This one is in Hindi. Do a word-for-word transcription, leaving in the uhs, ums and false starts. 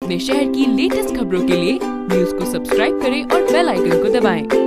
अपने शहर की लेटेस्ट खबरों के लिए न्यूज को सब्सक्राइब करें और बेल आइकन को दबाएं।